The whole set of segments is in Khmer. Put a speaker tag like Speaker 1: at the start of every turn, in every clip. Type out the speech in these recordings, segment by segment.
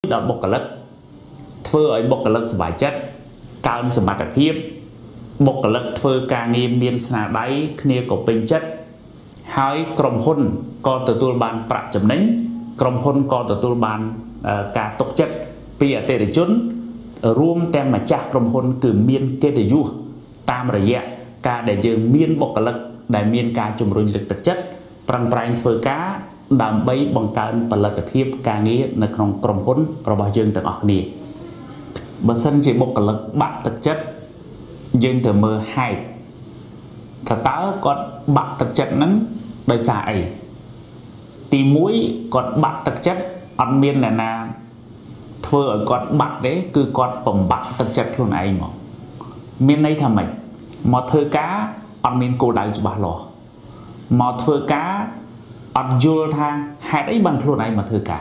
Speaker 1: đợt bọc cả lật thưa ấy bọc cả lật sải chất cao sầm mặt hiếp bọc cả lật thưa càng nghiêm miên sà đáy kia của bình chất hai crom hôn còn từ tôi bàn bạc chấm đánh crom hôn còn từ tôi bàn cả tộc chất bây giờ tệ để chốnរួមtem mà chặt crom hôn từ miên kê để du tam rồi dạ cả để giờ miên bọc cả lật đại miên ca chủng rung lực thực chất prang prang thưa cá đàm bay bằngการผลิตភាពការងារនៅក្នុងក្រុមហ៊ុនរបស់យើងទាំងអស់គ្នាបើសិនជាបុគ្គលិកបាក់ទឹកចិត្តយើងត្រូវមើលហេតុថាតើគាត់បាក់ទឹកចិត្តហ្នឹងដោយសារអីទី1គាត់បាក់ទឹកចិត្តអត់មានអ្នកណាធ្វើឲ្យគាត់បាក់ទេគឺគាត់បំបាក់ទឹកចិត្តខ្លួនឯងមកមានន័យថាម៉េចមកធ្វើការអត់មានគោលដៅច្បាស់លាស់មកធ្វើការអត់យល់ថាហេតុអីបានខ្លួនឯងមកធ្វើការ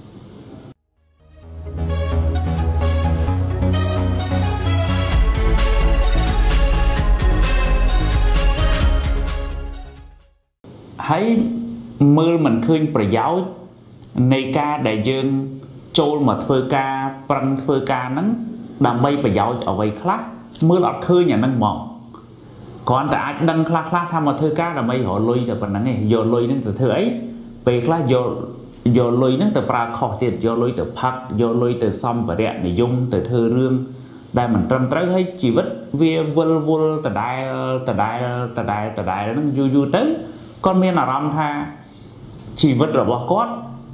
Speaker 1: ហើយមើលមិនឃើញប្រយោជន៍នៃការដែលយើងចូលមកធ្វើការប្រឹងធ្វើការហ្នឹងដើម្បីប្រយោជន៍អ្វីខ្លះមើលអត់ឃើញអាហ្នឹងហ្មងគ្រាន់តែអាចដឹងខ្លះថាមកធ្វើការដើម្បីរកលុយតែប៉ុណ្្នឹងឯងយកលុយហ្នឹងទៅធ្វើអីពេលខ្លះយកលុយហ្នឹងទៅប្រើខុសទៀតយកលុយទៅផឹកយកលុយទៅសម្ភារៈនិយមទៅធ្វើរឿងដែលមិនត្រឹមត្រូវហើយជីវិតវាវល់ដដែលហ្នឹងយូរទៅគាត់មានអារម្មណ៍ថាជីវិតរបស់គាត់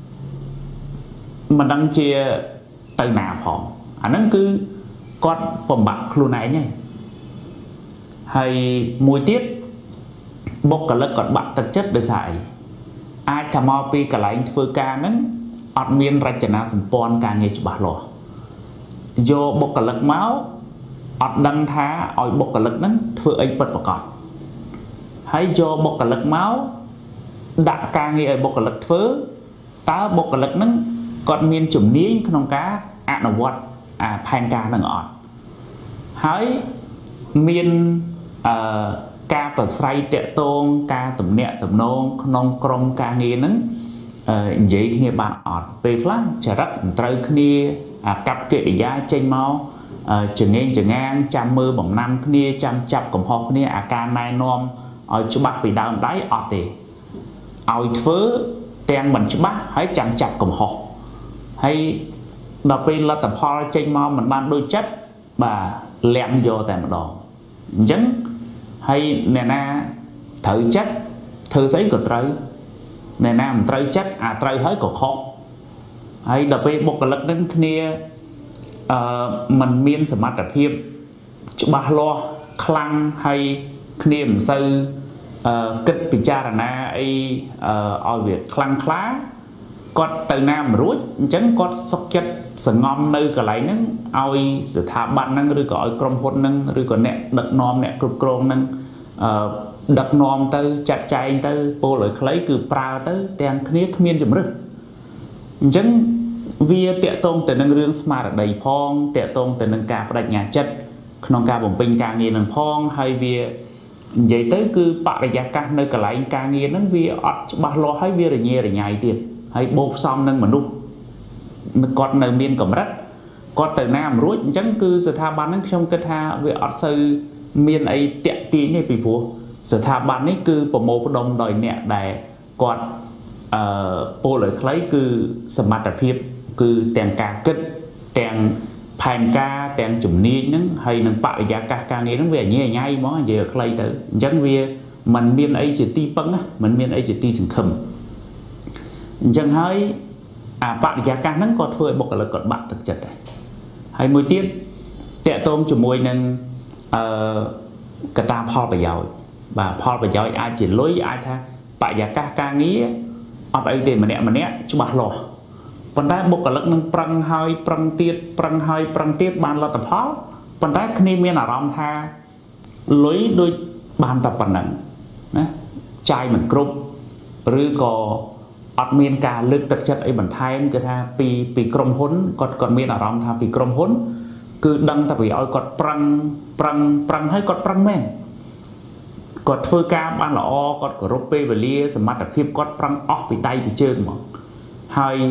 Speaker 1: មិនដឹងជាទៅណាផងអាហ្នឹងគឺគាត់បំបាក់ខ្លួនឯងហ្នឹងហើយមួយទៀតបុគ្គលិកគាត់បាក់ទឹកចិត្តដោយសារអីអាចថាមកពីកន្លែងធ្វើការហ្នឹងអត់មានរចនាសម្ព័ន្ធការងារច្បាស់លាស់យកបុគ្គលិកមកអត់ដឹងថាឲ្យបុគ្គលិកហ្នឹងធ្វើអីពិតប្រាកដហើយយកបុគ្គលិកមកដាក់ការងារឲ្យបុគ្គលិកធ្វើតើបុគ្គលិកហ្នឹងគាត់មានជំនាញក្នុងការអនុវត្តផែនការហ្នឹងអត់ហើយមានការប្រស្រ័យតាក់ទងការទំនាក់ទំនងក្នុងក្រុមការងារហ្នឹងនិយាយគ្នាបានអត់ពេលខ្លះចរិតមិនត្រូវគ្នាកាប់កិរិយាចេញមកចងេងចងាងចាំមើលបំណាំគ្នាចាំចាប់កំហុសគ្នាអាការណែនាំឲ្យច្បាស់ពីដើមដៃអត់ទេឲ្យធ្វើទាំងមិនច្បាស់ហើយចាំចាប់កំហុសហើយដល់ពេលលទ្ធផលចេញមកមិនបានដូចចិត្តបាទលាក់យកតែម្ដងអញ្ចឹងហើយអ្នកណាត្រូវចិត្តធ្វើស្អីក៏ត្រូវអ្នកណាមិនត្រូវចិត្តអាត្រូវហើយក៏ខុសហើយដល់ពេលបុគ្គលិកនឹងគ្នាมันមានសមត្ថភាពច្បាស់លាស់ខ្លាំងហើយគ្នាមិនសូវគិតពិចារណាអីឲ្យវាខ្លាំងខ្លាគាត់ទៅណាមិនរួចអញ្ចឹងគាត់សុខចិត្តសង្ងំនៅកន្លែងហ្នឹងឲ្យស្ថាប័នហ្នឹងឬក៏ឲ្យក្រុមហ៊ុនហ្នឹងឬក៏អ្នកដឹកនាំអ្នកគ្រប់គ្រងហ្នឹងដឹកនាំទៅចាត់ចែងទៅពោលឲ្យខ្លីគឺប្រើទៅទាំងគ្នាគ្មានជំរឹះអញ្ចឹងវាតាក់ទងទៅនឹងរឿងស្មារតីផងតាក់ទងទៅនឹងការបដិញ្ញាចិត្តក្នុងការបំពេញការងារនឹងផងហើយវានិយាយទៅគឺបរិយាកាសនៅកន្លែងការងារហ្នឹងវាអត់ច្បាស់លាស់ហើយវារញ៉េរញ៉ៃទៀតហើយបូកផ្សំនឹងមនុស្សគាត់នៅមានកម្រិតគាត់ទៅណាមិនរួចអញ្ចឹងគឺស្ថាប័នហ្នឹងខ្ញុំគិតថាវាអត់សូវមានអីតាក់ទាញទេពីព្រោះស្ថាប័ននេះគឺប្រមូលផ្ដុំដោយអ្នកដែលគាត់ពោលឲ្យខ្លីគឺសមត្ថភាពគឺទាំងការគិតទាំងផែនការទាំងជំនាញហ្នឹងហើយនឹងបរិយាកាសការងារហ្នឹងវាញ៉ៃញ៉ៃហ្មងនិយាយឲ្យខ្លីទៅអញ្ចឹងវាមិនមានអីជាទីពឹងមិនមានអីជាទីសង្ឃឹមអញ្ចឹងហើយបរិយាកាសហ្នឹងក៏ធ្វើឲ្យបុគ្គលិកគាត់បាក់ទឹកចិត្តដែរហើយមួយទៀតតាក់ទងជាមួយនឹងកត្តាផលប្រយោជន៍បាទផលប្រយោជន៍អាចជាលុយអាចថាបរិយាកាសការងារអត់អីទេម្នាក់ច្បាស់លាស់ប៉ុន្តែបុគ្គលិកនឹងប្រឹងហើយប្រឹងទៀតបានលទ្ធផលប៉ុន្តែគ្នាមានអារម្មណ៍ថាលុយដូចបានតែប៉ុណ្ណឹងណាចាយមិនគ្រប់ឬក៏អត់មានការលើកទឹកចិត្តអីបន្ថែមគឺថាពីក្រុមហ៊ុនគាត់មានអារម្មណ៍ថាពីក្រុមហ៊ុនគឺដឹងតែពីឲ្យគាត់ប្រឹងហើយគាត់ប្រឹងមែនគាត់ធ្វើការបានល្អគាត់គោរពពេលវេលាសមត្ថភាពគាត់ប្រឹងអស់ពីដៃពីជើងមកហើយ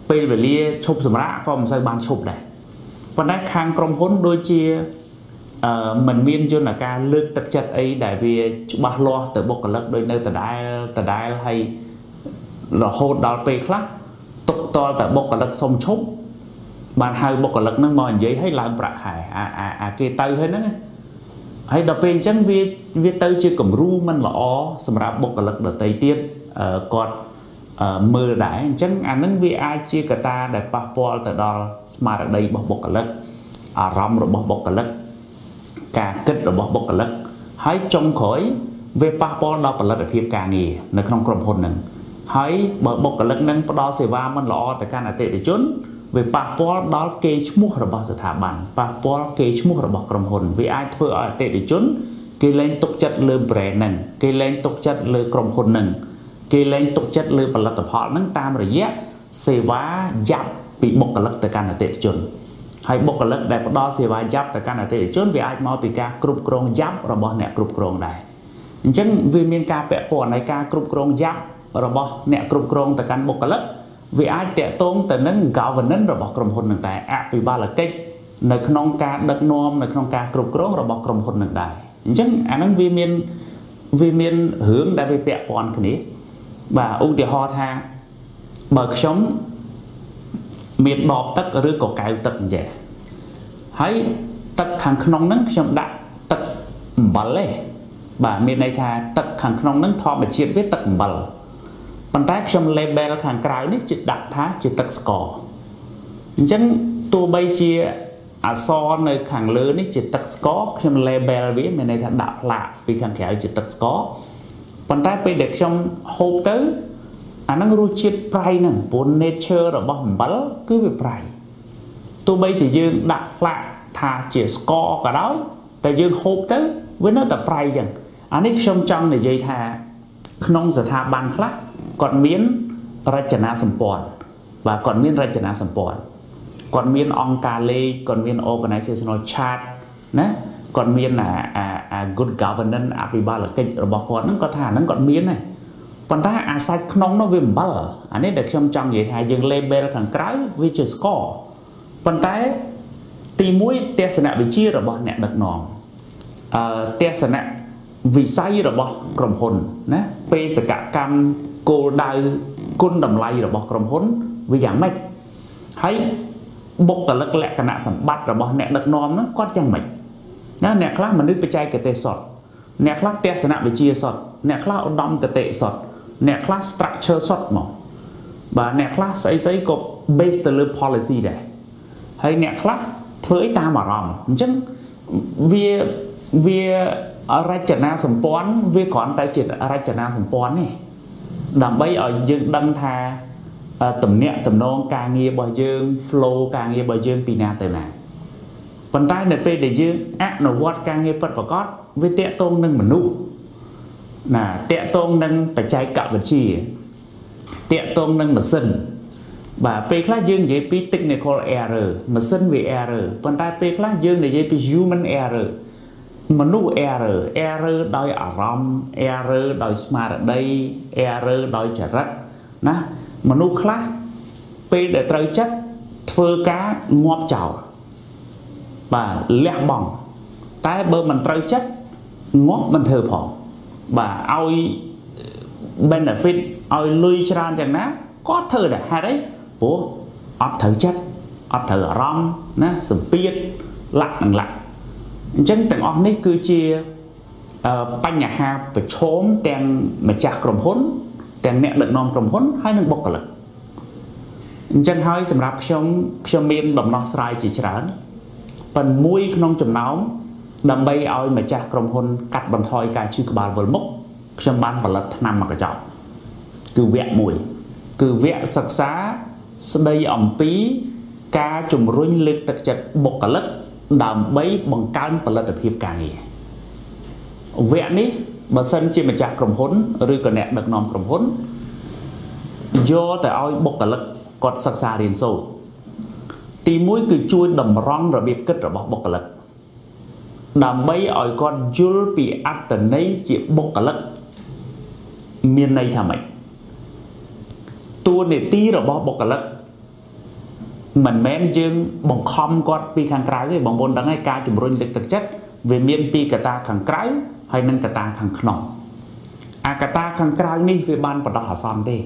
Speaker 1: ពេលវេលាឈប់សម្រាកក៏មិនសូវបានឈប់ដែរប៉ុន្តែខាងក្រុមហ៊ុនដូចជាមិនមានយន្តការលើកទឹកចិត្តអីដែលវាច្បាស់លាស់ទៅបុគ្គលិកដោយនៅដដែលហើយរហូតដល់ពេលខ្លះទុកតល់តែបុគ្គលិកសុំឈប់បានហៅបុគ្គលិកហ្នឹងមកនិយាយឲ្យឡើងប្រាក់ខែអាគេទៅហើយហ្នឹងហើយដល់ពេលអញ្ចឹងវាទៅជាគំរូមិនល្អសម្រាប់បុគ្គលិកដទៃទៀតគាត់មើលដែរអញ្ចឹងអានឹងវាអាចជាកត្តាដែលប៉ះពាល់ទៅដល់ស្មារតីរបស់បុគ្គលិកអារម្មណ៍របស់បុគ្គលិកការគិតរបស់បុគ្គលិកហើយចុងក្រោយវាប៉ះពាល់ដល់ផលិតភាពការងារនៅក្នុងក្រុមហ៊ុនហ្នឹងហើយបើបុគ្គលិកនឹងផ្ដល់សេវាមិនល្អទៅកាន់អតិថិជនវាប៉ះពាល់ដល់កេរ្តិ៍ឈ្មោះរបស់ស្ថាប័នប៉ះពាល់កេរ្តិ៍ឈ្មោះរបស់ក្រុមហ៊ុនវាអាចធ្វើឲ្យអតិថិជនគេលែងទុកចិត្តលើ brand ហ្នឹងគេលែងទុកចិត្តលើក្រុមហ៊ុនហ្នឹងគេលែងទុកចិត្តលើផលិតផលហ្នឹងតាមរយៈសេវាយ៉ាប់ពីបុគ្គលិកទៅកាន់អតិថិជនហើយបុគ្គលិកដែលផ្ដល់សេវាយ៉ាប់ទៅកាន់អតិថិជនវាអាចមកពីការគ្រប់គ្រងយ៉ាប់របស់អ្នកគ្រប់គ្រងដែរអញ្ចឹងវាមានការពាក់ព័ន្ធនៃការគ្រប់គ្រងយ៉ាប់របស់អ្នកគ្រប់គ្រងទៅកាន់បុគ្គលិកវាអាចតាក់ទងទៅនឹង governance របស់ក្រុមហ៊ុននឹងដែរអភិបាលកិច្ចនៅក្នុងការដឹកនាំនៅក្នុងការគ្រប់គ្រងរបស់ក្រុមហ៊ុននឹងដែរអញ្ចឹងអាហ្នឹងវាមានរឿងដែលវាពាក់ព័ន្ធគ្នាបាទឧទាហរណ៍ថាបើខ្ញុំមានដបទឹកឬក៏កែវទឹកអញ្ចឹងហើយទឹកខាងក្នុងហ្នឹងខ្ញុំដាក់ទឹកអំបិលទេបាទមានន័យថាទឹកខាងក្នុងហ្នឹងធម្មជាតិវាទឹកអំបិលប៉ុន្តែខ្ញុំ label ខាងក្រៅនេះជាដាក់ថាជាទឹកស្ករអញ្ចឹងទោះបីជាអក្សរនៅខាងលើនេះជាទឹកស្ករខ្ញុំ label វាមានន័យថាដាក់ផ្លាកពីខាងក្រៅជាទឹកស្ករប៉ុន្តែពេលដែលខ្ញុំហូបទៅអាហ្នឹងរសជាតិប្រៃហ្នឹងព្រោះ nature របស់អំបិលគឺវាប្រៃទោះបីជាយើងដាក់ផ្លាកថាជាស្ករក៏ដោយតែយើងហូបទៅវានៅតែប្រៃចឹងអានេះខ្ញុំចង់និយាយថាក្នុងស្ថាប័នខ្លះគាត់មានរចនាសម្ព័ន្ធបាទគាត់មានរចនាសម្ព័ន្ធគាត់មានអង្គការលេខគាត់មាន organizational chart ណាគាត់មានgood governance អភិបាលកិច្ចរបស់គាត់ហ្នឹងគាត់ថាហ្នឹងគាត់មានដែរប៉ុន្តែអាសាច់ក្នុងនោះវាអំបិលអានេះដែលខ្ញុំចង់និយាយថាយើង label ខាងក្រៅវាជាស្ករប៉ុន្តែទី1ទស្សនវិជ្ជារបស់អ្នកដឹកនាំទស្សនវិស័យរបស់ក្រុមហ៊ុនណាបេសកកម្មគោលដៅគុណតម្លៃរបស់ក្រុមហ៊ុនវាយ៉ាងម៉េចហើយបុគ្គលិកលក្ខណៈសម្បត្តិរបស់អ្នកដឹកនាំហ្នឹងគាត់យ៉ាងម៉េចណាអ្នកខ្លះមនុស្សបច្ចេកទេសសុទ្ធអ្នកខ្លះទស្សនវិជ្ជាសុទ្ធអ្នកខ្លះឧត្តមគតិសុទ្ធអ្នកខ្លះ structure សុទ្ធមកបាទអ្នកខ្លះស្អីក៏ base ទៅលើ policy ដែរហើយអ្នកខ្លះធ្វើឲ្យតាមអារម្មណ៍អញ្ចឹងវារចនាសម្ព័ន្ធវាគ្រាន់តែជារចនាសម្ព័ន្ធទេដើម្បីឲ្យយើងដឹងថាទំនាក់ទំនងការងាររបស់យើង flow ការងាររបស់យើងពីណាទៅណាប៉ុន្តែនៅពេលដែលយើងអនុវត្តការងារពិតប្រាកដវាតាក់ទងនឹងមនុស្សណាតាក់ទងនឹងបច្ចេកវិទ្យាតាក់ទងនឹងម៉ាស៊ីនបាទពេលខ្លះយើងនិយាយពី technical error ម៉ាស៊ីនវា error ប៉ុន្តែពេលខ្លះយើងនិយាយពី human error មនុស្ស error ដោយអារម្មណ៍ error ដោយស្មារតី error ដោយចរិតណាមនុស្សខ្លះពេលដែលត្រូវចិត្តធ្វើការងាប់ចោលបាទលះបង់តែបើមិនត្រូវចិត្តងាប់មិនធ្វើផងបាទឲ្យ benefit ឲ្យលុយច្រើនយ៉ាងណាក៏ធ្វើដែរហេតុអីព្រោះអត់ត្រូវចិត្តអត់ត្រូវអារម្មណ៍ណាសម្ពាធលាក់នឹងលាក់អញ្ចឹងទាំងអស់នេះគឺជាបញ្ហាប្រឈមទាំងម្ចាស់ក្រុមហ៊ុនទាំងអ្នកដឹកនាំក្រុមហ៊ុនហើយនិងបុគ្គលិកអញ្ចឹងហើយសម្រាប់ខ្ញុំមានដំណោះស្រាយជាច្រើនប៉ុន្តែមួយក្នុងចំណោមដើម្បីឲ្យម្ចាស់ក្រុមហ៊ុនកាត់បន្ថយការឈឺក្បាលវិលមុខខ្ញុំបានផលិតថ្នាំមកកញ្ចប់គឺវគ្គ1គឺវគ្គសិក្សាស្ដីអំពីការជំរុញលើកទឹកចិត្តបុគ្គលិកដើម្បីបង្កើនផលិតភាពការងារវគ្គនេះបើសិនជាម្ចាស់ក្រុមហ៊ុនឬក៏អ្នកដឹកនាំក្រុមហ៊ុនយកទៅឲ្យបុគ្គលិកគាត់សិក្សារៀនសូត្រទី1គឺជួយតម្រង់របៀបគិតរបស់បុគ្គលិកដើម្បីឲ្យគាត់យល់ពីអត្ថន័យជាបុគ្គលិកមានន័យថាម៉េចតួនាទីរបស់បុគ្គលិក mình men dương bằng khom quạt pi khang trái cái bằng bồn đắng hay ca chủng run lực thực chất về miền pi cả ta khang trái hay nâng cả ta khang khổng cả ta khang trái ní về ban bắt đầu son đi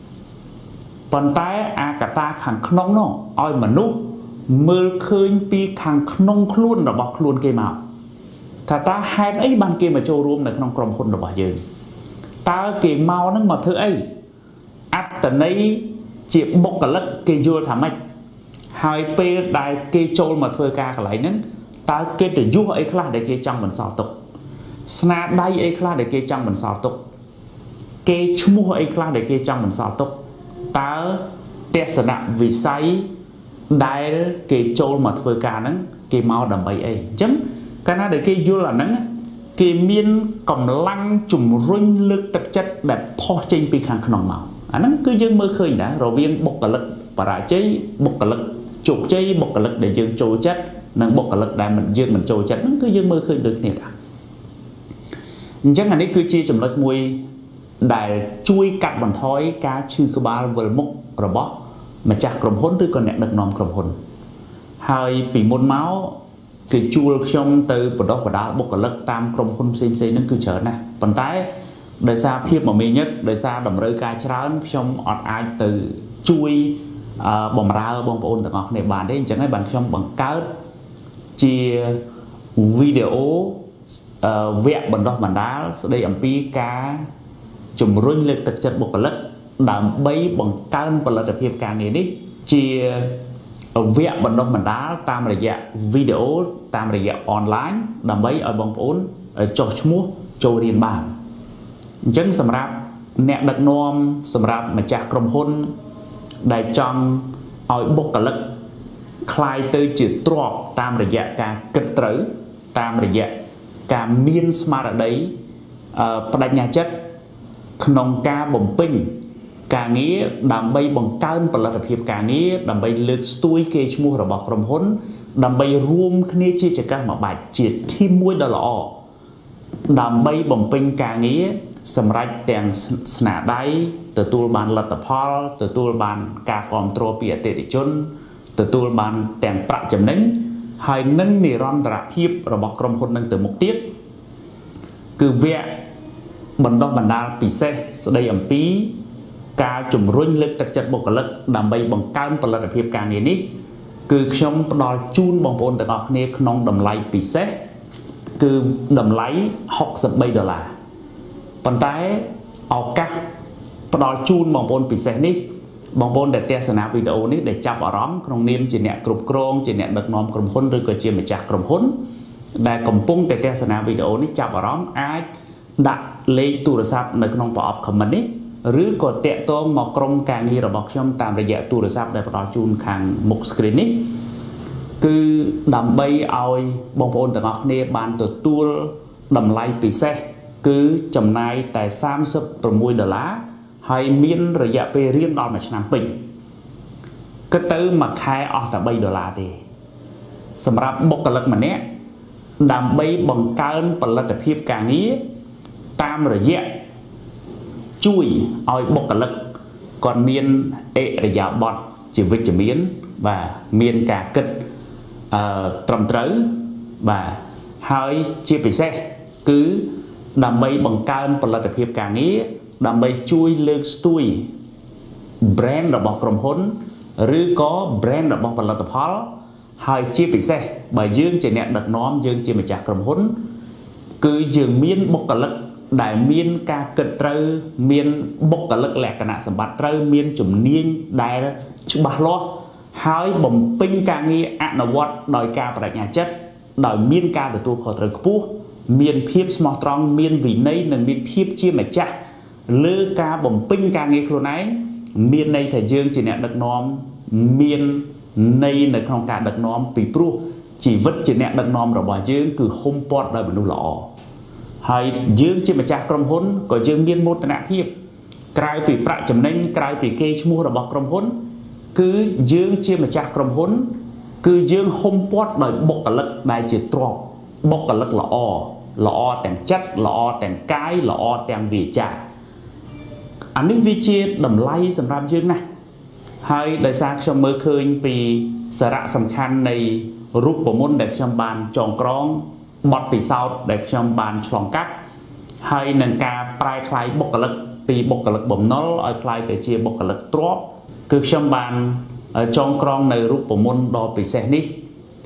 Speaker 1: còn tay cả ta khang khổng nó oi mà nút mưa khơi pi khang khổng luôn là bọc luôn kia mạo thà ta hai ấy ban kia mà châu rùm là trong crom khôn là bỏ dương ta kia mau nó mà thứ ấy tận ấy chỉ bốc cả lắc kia vô thảm mạch hai p đại kia châu mà thuê ca cả lại nấn ta kia để vô ấy khla để kia trong mình sò tục sna đây ấy khla để kia trong mình sò tục kia mua ấy khla để kia trong mình sò tục ta test sản đạm vì say đại kia châu mà thuê ca nấn kia mau đầm bầy ấy chấm cái nào để kia vô là nấn kia miên cầm lăng chùm rung lực thực chất để po trên pi khang khổng màu nó cứ dương mơ khơi đã rồi viên bốc cả lực và đã chế bốc cả lực chụp chế bốc cả lực để dương trôi chất nâng bốc cả lực để mình dương mình trôi chất nó cứ dương mơ khơi được nè ta chắc là đấy cứ chia chùm lực mùi để chui cắt bằng thói cá chư cơ ba vừa mốc rồi bó mà chặt crom hônឬcòn nẹt được nòm crom hôn hai bị môn máu cái chua trong từ bột đỏ và đá bốc cả lực tam crom hôn xem nó cứ trở nè còn tái đời xa phiếp mà mình nhất đời xa đầm rơi ca trán trong ọt ai từ chui bồng ra bông ôn từ ngọc này bàn đấy chẳng hay bàn trong bằng cáo chia video vẹn bằng đo bàn đá đây ẩm pi cá chùm rung lực thực chất bột lật đàm bay bằng cơn và lật phiếp ca nghề đi chia vẹn bằng đo bàn đá tam là dạ video tam là dạ online đàm bay ở bông ôn cho mua cho riêng bàn chẳng sầm rạp nẹt đặc nom sầm rạp mà chặt crom hôn đại trong ỏi bốc cả lực khai tới chữ trọp tam là dạ cả kịch tử tam là dạ cả miên smart ở đấy đánh nhà chất nông ca bồng pin cả nghĩa đầm bay bằng cơn và là hiệp cả nghĩa đầm bay lướt stuôi kê mua rồi bọc crom hôn đầm bay ruom kia chia cho các mà bài chỉ thêm muối đó lọ đầm bay bồng pin cả nghĩaสำหรับแต่งสนาได้ตัวตัวบานลัตพอลตัวตัวบานการคอนโทรลเปียเตติชนตัวตัวบานแต่งประจำนั้นให้นั่งในรอนตระพีบระบบกรมคนนั่งตัวมุกเตี้ยคือเวะบรรดาบรรดาปีเสสได้อัมปีการจุ่มรุ่นเล็กตัดจัดบกเล็กดำใบบังการผลิตภัณฑ์การเงินนี้คือชมปลอดจูนบางปนแต่ก็เนี่ยขนมดำไหลปีเสคือดำไหล$60ปันท้ายออกกัปลอดจูนบางปนปีเสนี้บางปนแต่เทศนาวิดีโอนี้ได้จับอารมณ์ขนมเนียมจีเนียกรุบกรองจีเนียดักนอมกลุ่มคนหรือก็จีมาจากกลุ่มคนได้กำปุ้งแต่เทศนาวิดีโอนี้จับอารมณ์อาจดักเลขโทรศัพท์ในขนมปอบคอมมันนี้หรือก็เตะตัวมากรมการเงินระบบช่องตามระยะโทรศัพท์ได้ปลอดจูนขังมุกสกรีนนี้คือดำใบเอาบางปนแต่ก็เนี่ยบานตัวตัวดำไล่ปีเสคือจำนายแต่$36ให้มีนระยะไปเรียนดอนมาชนะปิ่งก็เติมมาขายออกแต่$ตีสำหรับบกลักมันเนี้ยดำใบบังการผลิตภัณฑ์การนี้ตามระยะช่วยเอาบกลักก่อนมีนระยะบอดจีวิจมีนvà miền cả kịch trầm trớ và hai chia bị xe cứ đam mê bằng cao và là tập hiệp cả nghĩa đam mê chui lược stuôi brand là bọc cầm hốnឬcó brand là bọc là tập hóa hai chia bị xe bởi dương chỉ nẹt đặt nóm dương chỉ mà chặt cầm hốn cứ dương miên bọc cả lực đại miên ca kịch trơ miên bọc cả lực lẹ cả nạ sầm bát trơ miên chủng niên đại chủng bát lo hai bầm pin ca nghi ăn ở vót đòi ca tại nhà chất đòi miên ca để tu khỏi trời cú miên phiếp smart strong miên vì nấy nên miên phiếp chia mà chắc lơ ca bầm pin ca nghi luôn ấy miên này thời dương chỉ nẹt đặt nóm miên này là không cả đặt nóm bị pro chỉ vứt chỉ nẹt đặt nóm rồi bỏ dương cứ không pot đời mình lọ hai dương chỉ mà chắc cầm hốn có dương miên một nẹt phiếp cài bị bạ chấm nên cài bị kê mua rồi bỏ cầm hốn cứ dương chia mà chặt cầm hốn cứ dương không pot đời bọc cả lực đại chỉ trọc bọc cả lực là o tèn chất là o tèn cái là o tèn vị trả anh ấy vi chia đầm lay sầm ram dương này ហើយដោយសារខ្ញុំមើលឃើញពីសារៈសំខាន់នៃរូបមន្តដែលខ្ញុំបានចងក្រងបទពិសោធន៍ដែលខ្ញុំបានឆ្លងកាត់ហើយនឹងការប្រែក្លាយបុគ្គលិកពីបុគ្គលិកបំណុលឲ្យក្លាយទៅជាបុគ្គលិកទ្រព្យគឺខ្ញុំបានចងក្រងនៅរូបមន្តដ៏ពិសេសនេះ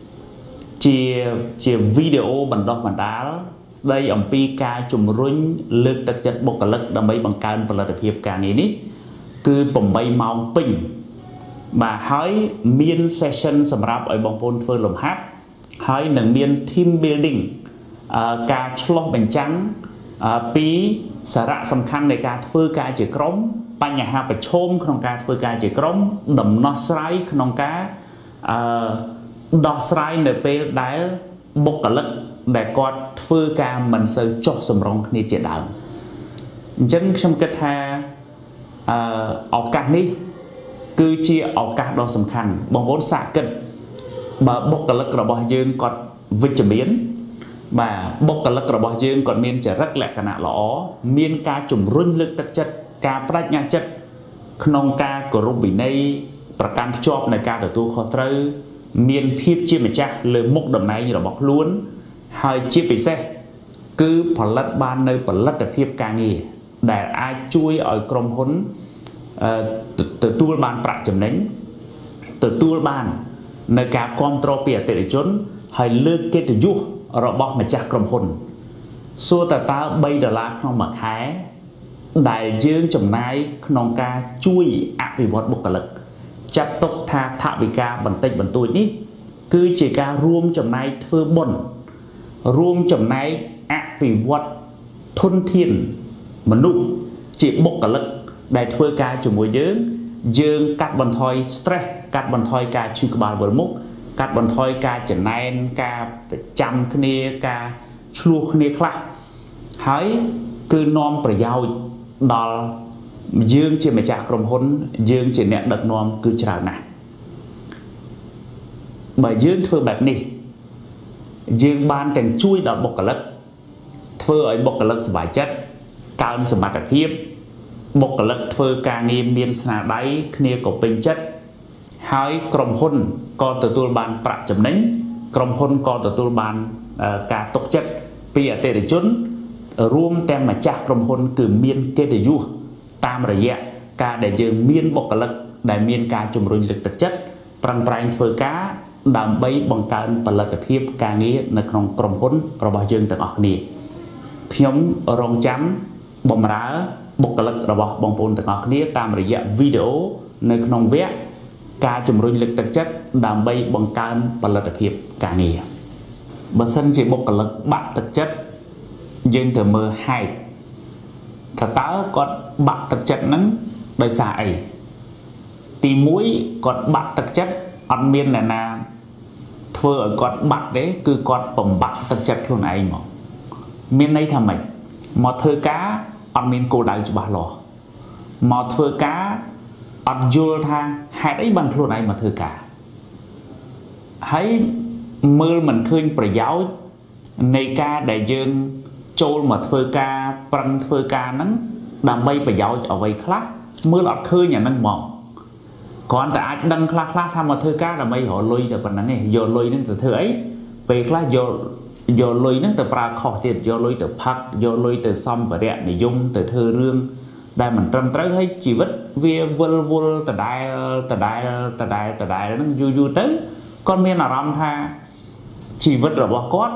Speaker 1: ជាវីដេអូបណ្ដុះបណ្ដាលស្ដីអំពីការជំរុញលើកទឹកចិត្តបុគ្គលិកដើម្បីបង្កើនផលិតភាពការងារនេះគឺ8ម៉ោងពេញបាទហើយមាន session សម្រាប់ឲ្យបងប្អូនធ្វើលំហាត់ហើយនឹងមាន team building ការឆ្លោះបញ្ចាំងពីសារៈសំខាន់នៃការធ្វើការជាក្រុមបញ្ហាប្រឈមក្នុងការធ្វើការជាក្រុមដំណោះស្រាយក្នុងការដោះស្រាយនៅពេលដែលបុគ្គលិកដែលគាត់ធ្វើការមិនសូវចុះសម្រុងគ្នាជាដើមអញ្ចឹងខ្ញុំគិតថាឱកាសនេះគឺជាឱកាសដ៏សំខាន់បងប្អូនសាកគិតបើបុគ្គលិករបស់យើងគាត់វិជ្ជមានបាទបុគ្គលិករបស់យើងគាត់មានចរិតលក្ខណៈល្អមានការជំរុញលើកទឹកចិត្តការបដិញ្ញាចិត្តក្នុងការគោរពវិន័យប្រកាន់ភ្ជាប់នៃការទទួលខុសត្រូវមានភាពជាម្ចាស់លើមុខតំណែងរបស់ខ្លួនហើយជាពិសេសគឺផលិតបាននៅផលិតភាពការងារដែលអាចជួយឲ្យក្រុមហ៊ុនទទួលបានប្រាក់ចំណេញទទួលបាននៅការគាំទ្រពីអតិថិជនហើយលើកកិត្តិយសរបស់ម្ចាស់ក្រុមហ៊ុនសួរតើ$3ក្នុងមួយខែដែលយើងចំណាយក្នុងការជួយអភិវឌ្ឍបុគ្គលិកចាត់ទុកថាថវិកាបន្តិចបន្តួចនេះគឺជាការរួមចំណែកធ្វើបុណ្យរួមចំណែកអភិវឌ្ឍធនធានមនុស្សជាបុគ្គលិកដែលធ្វើការជាមួយយើងកាត់បន្ថយ stress កាត់បន្ថយការឈឺក្បាលវិលមុខកាត់បន្ថយការចំណែនការប្រចាំគ្នាការឆ្លោះគ្នាខ្លះហើយគឺនាំប្រយោជន៍ដល់យើងជាម្ចាស់ក្រុមហ៊ុនយើងជាអ្នកដឹកនាំគឺច្រើនណាស់បើយើងធ្វើបែបនេះយើងបានទាំងជួយដល់បុគ្គលិកធ្វើឲ្យបុគ្គលិកសប្បាយចិត្តកើនសមត្ថភាពបុគ្គលិកធ្វើការងារមានស្នាដៃគ្នាក៏ពេញចិត្តហើយក្រុមហ៊ុនក៏ទទួលបានប្រាក់ចំណេញក្រុមហ៊ុនក៏ទទួលបានការទុកចិត្តពីអតិថិជនរួមទាំងម្ចាស់ក្រុមហ៊ុនគឺមានកិត្តិយសតាមរយៈការដែលយើងមានបុគ្គលិកដែលមានការជំរុញលើកទឹកចិត្តប្រឹងប្រែងធ្វើការដើម្បីបង្កើនផលិតភាពការងារនៅក្នុងក្រុមហ៊ុនរបស់យើងទាំងអស់គ្នាខ្ញុំរងចាំបម្រើបុគ្គលិករបស់បងប្អូនទាំងអស់គ្នាតាមរយៈវីដេអូនៅក្នុងវគ្គការជំរុញលើកទឹកចិត្តដើម្បីបង្កើនផលិតភាពការងារបើសិនជាបុគ្គលិកបាក់ទឹកចិត្តយើងត្រូវមើលហេតុថាតើគាត់បាក់ទឹកចិត្តហ្នឹងដោយសារអីទី1គាត់បាក់ទឹកចិត្តអត់មានអ្នកណាធ្វើឲ្យគាត់បាក់ទេគឺគាត់បំបាក់ទឹកចិត្តខ្លួនឯងមកមានន័យថាម៉េចមកធ្វើការអត់មានគោលដៅច្បាស់លាស់មកធ្វើការអត់យល់ថាហេតុអីបានខ្លួនឯងមកធ្វើការហើយមើលមិនឃើញប្រយោជន៍នៃការដែលយើងចូលមកធ្វើការប្រឹងធ្វើការហ្នឹងដើម្បីប្រយោជន៍អ្វីខ្លះមើលអត់ឃើញអាហ្នឹងមកគ្រាន់តែអាចដឹងខ្លះថាមកធ្វើការដើម្បីរកលុយតែប៉ុណ្្នឹងឯងយកលុយហ្នឹងទៅធ្វើអីពេលខ្លះយកលុយហ្នឹងទៅប្រើខុសទៀតយកលុយទៅផឹកយកលុយទៅសំភារៈនិយមទៅធ្វើរឿងដែលមិនត្រឹមត្រូវហើយជីវិតវាវល់ដដែលហ្នឹងយូរទៅគាត់មានអារម្មណ៍ថាជីវិតរបស់គាត់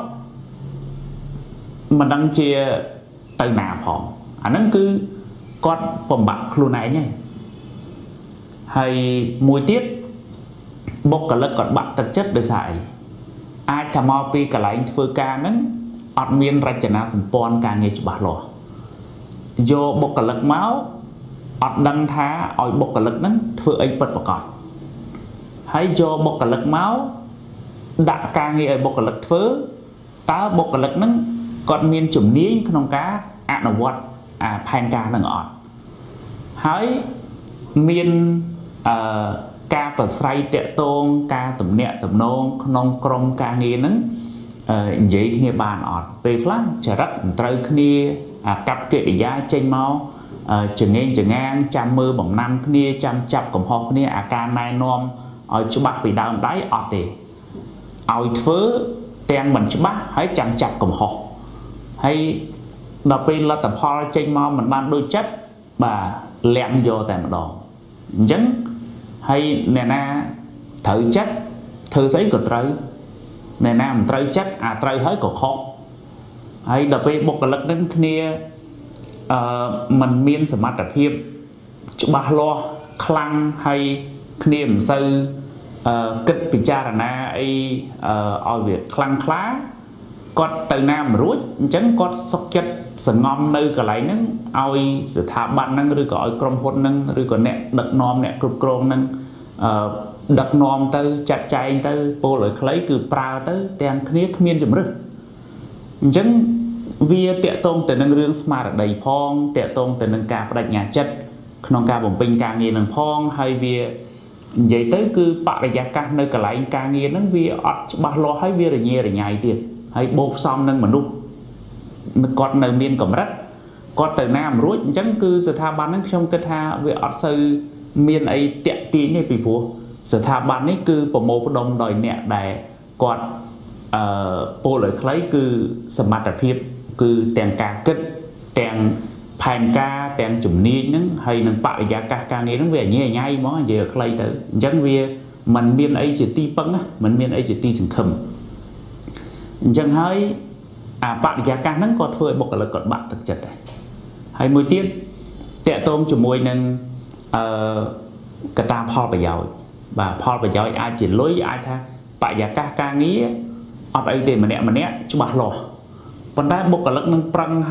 Speaker 1: មិនដឹងជាទៅណាផងអាហ្នឹងគឺគាត់បំបាក់ខ្លួនឯងហើយមួយទៀតបុគ្គលិកគាត់បាក់ទឹកចិត្តដោយសារអីអាចថាមកពីកន្លែងធ្វើការហ្នឹងអត់មានរចនាសម្ព័ន្ធការងារច្បាស់លាស់យកបុគ្គលិកមកអត់ដឹងថាឲ្យបុគ្គលិកហ្នឹងធ្វើអីពិតប្រាកដហើយយកបុគ្គលិកមកដាក់ការងារឲ្យបុគ្គលិកធ្វើតើបុគ្គលិកហ្នឹងគាត់មានជំនាញក្នុងការអនុវត្តផែនការហ្នឹងអត់ហើយមានការប្រស្រ័យតាក់ទងការទំនាក់ទំនងក្នុងក្រុមការងារហ្នឹងនិយាយគ្នាបានអត់ពេលខ្លះចរិតមិនត្រូវគ្នាអាកប្បកិរិយាចេញមក chừng ngang chăm mơ bỏng năm kia chăm chập cầm ho kia à ca nai nom ở chỗ bạc bị đau đáy ọt thì ao phớ ten mình chỗ bác hãy chăm chập cầm ho hay đọc bên là tập ho trên mò mình ban đôi chất bà lẹn vô tại một đồ dấn hay nè na thử chất thử giấy của trời nè na mình trời chất à trời hết của khó hay đọc bên một cái lực đến kia mình miên sầm mặt đặc hiệp bà lo khăn hay niềm sư kịch bị cha là na ấy ở việc khăn khá còn từ nam rút chấn có sốc chất sự ngon nơi cả lấy nâng oi sự thả ban nâng rồi gọi crom hôn nâng rồi còn nè đặt nom nè cục crom nâng đặt nom tới chặt chạy tới po lợi lấy cứ pra tới tiền khné miên chấm rực chấn vì tiện tôn từ nâng riêng smart đầy phong tiện tôn từ nâng ca đặt nhà chất non ca bồng pin ca nghe nâng phong hay vì vậy tới cứ bạn là giá ca nơi cả lại ca nghe nâng vì ọt bà lo hay vì là nhẹ để nhảy tiền hay bột xong nâng mà nụ còn nơi miền cầm đất còn từ nam rút chẳng cứ sự tha ban nâng trong cái tha vì ọt sư miền ấy tiện tiền như bị phù sự tha ban ấy cứ bộ mô đông đòi nhẹ để còn bộ lợi lấy cứ sầm mặt đặc hiệp cứ tiền ca kích tiền phàn ca tiền chủng niên nâng hay nâng bạo giá ca nghe nó về nhẹ nhảy món gì ở đây tới chẳng vì mình miền ấy chỉ ti băng á mình miền ấy chỉ ti sừng khầm chẳng hay bạn giá ca nâng có thôi bọc là còn bạn thực chất này hay mùi tiết tệ tôm cho mùi nâng cái ta Paul bây giờ và Paul bây giờ ai chỉ lối ai tha bạn giá ca nghĩ ở đây thì mà nè cho bạn lò phần đá bọc là nâng prăng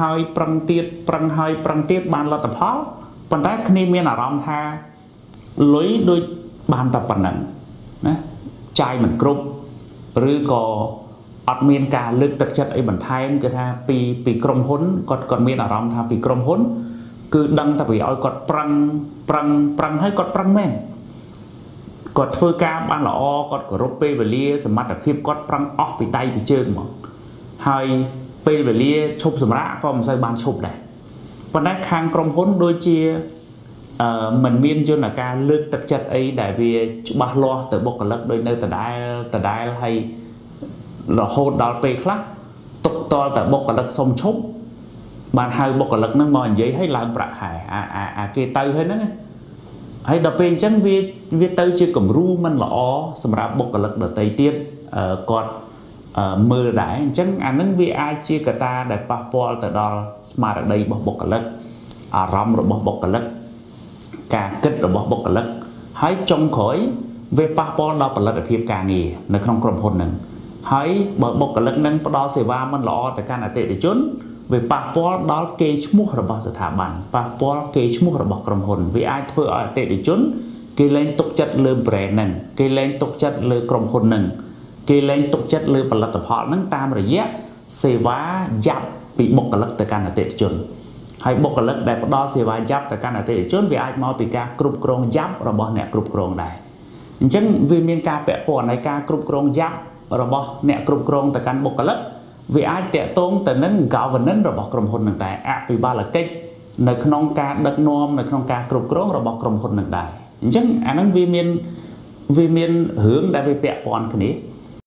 Speaker 1: hai prăng tiết ban là tập Paul phần đá khi miền ở rong tha lối đôi ban tập bản nặng chai mình cướp rồi có ọt miền cả lực thực chất ấy bản thay cái tha pi crom hốn còn miền ở rong tha pi crom hốn cứ đăng ta bị oi còn prăng hay còn prăng men còn phơi ca ban là o còn có rốt pe về lia sầm mặt đặc hiệp còn prăng óc bị tay bị chân mà hai pe về lia chụp sầm rã có một sai ban chụp này còn đá khang crom hốn đôi chia mình miên cho là ca lực thực chất ấy đại vì ba lo từ bọc lật đôi nơi từ đai hay là hôn đào pe khác tục to từ bọc lật sông chốt bàn hai bọc lật nó mòn giấy hay làm bạc hải kia tay hết đó hay đập bên chân vi tay chưa cầm ru mình là ó sầm rạp bọc lật đợt tay tiết còn mưa đái chân nâng vi ai chia cả ta để passport từ đó smart ở đây bọc lật rom rồi bọc lật cả kết rồi bọc lật hãy trong khối về passport đó là được hiệp cả nghề nó không còn hôn nâng hãy bọc lật nâng đó sẽ va mình lo tại can là tệ để trốn về passport đó kê mua rồi bao giờ thả bản passport kê mua rồi bọc cầm hồn vì ai thôi ở tệ để trốn kê lên tục chất lơ bể nâng kê lên tục chất lơ cầm hồn nâng kê lên tục chất lơ bật tập họ nâng tam rồi nhé sẽ va giáp bị bọc lật tại can là tệ để trốn hay bọc lật đại đó sẽ va giáp tại can là tệ để trốn vì ai mau bị ca cướp krong giáp rồi bao nè cướp krong này chẳng vì miền ca bẹ porn này ca cướp krong giáp rồi bao nè cướp krong tại can bọc lật vì ai tệ tôn từ nâng gạo và nâng rồi bọc cầm hồn nâng đại vì ba là cách nơi không ca đất nom nơi không ca cục cốt rồi bọc cầm hồn nâng đại chẳng anh vì miền hướng đã bị bẹ bọn cái này